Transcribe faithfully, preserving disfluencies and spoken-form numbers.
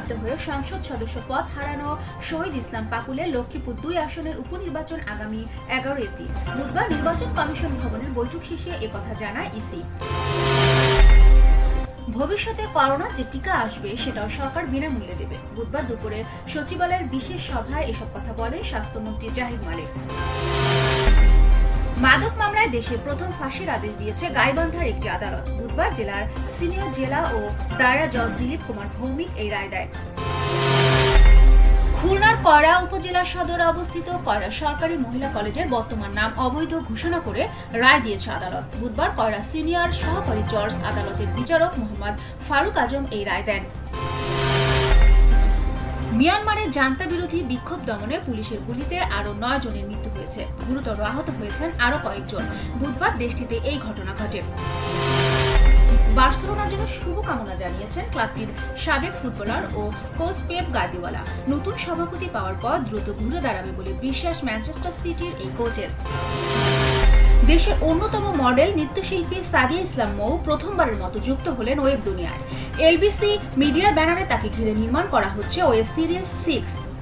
বাধ্য হয়ে সংসদ সদস্য পদ হারানো শহীদ ইসলাম পাপুলের লক্ষ্মীপুর দুই আসনের উপনির্বাচন আগামী এগারো এপ্রিল। বুধবার নির্বাচন কমিশন ভবনের বৈঠক শেষে একথা জানায় ইসি। ভবিষ্যতে করোনা যে টিকা আসবে সেটাও সরকার বিনামূল্যে দেবে। বুধবার দুপুরে সচিবালয়ের বিশেষ সভায় এসব কথা বলেন স্বাস্থ্যমন্ত্রী জাহিদ মালিক। মাদক মামলায় দেশের প্রথম ফাঁসির আদেশ দিয়েছে গাইবান্ধার একটি আদালত। বুধবার জেলার সিনিয়র জেলা ও দায়রা জজ দিলীপ কুমার ভৌমিক এই রায় দেয়। খুলনার কয়রা উপজেলা সদরে অবস্থিত কয়রা সরকারি মহিলা কলেজের বর্তমান নাম অবৈধ ঘোষণা করে রায় দিয়েছে আদালত। বুধবার কয়রা সিনিয়র সহকারী জজ আদালতের বিচারক মোহাম্মদ ফারুক আজম এই রায় দেন। মিয়ানমারের জান্তা বিরোধী বিক্ষোভ দমনে পুলিশের গুলিতে আরো নয় জনের মৃত্যু হয়েছে, গুরুতর আহত হয়েছেন আরো কয়েকজন। বুধবার দেশটিতে এই ঘটনা ঘটে। বার্সেলোনার জন্য শুভকামনা জানিয়েছেন ক্লাবটির সাবেক ফুটবলার ও কোচ পেপ গার্দিওলা। নতুন সভাপতি পাওয়ার পর দ্রুত ঘুরে দাঁড়াবে বলে বিশ্বাস ম্যানচেস্টার সিটির এই কোচের। দেশের অন্যতম মডেল নৃত্যশিল্পী সাদিয়া ইসলাম মৌ প্রথমবারের মতো যুক্ত হলেন ওয়েব দুনিয়ায়। এলবিসি মিডিয়ার ব্যানারে তাকে ঘিরে নির্মাণ করা হচ্ছে ওয়েব সিরিজ সিক্স।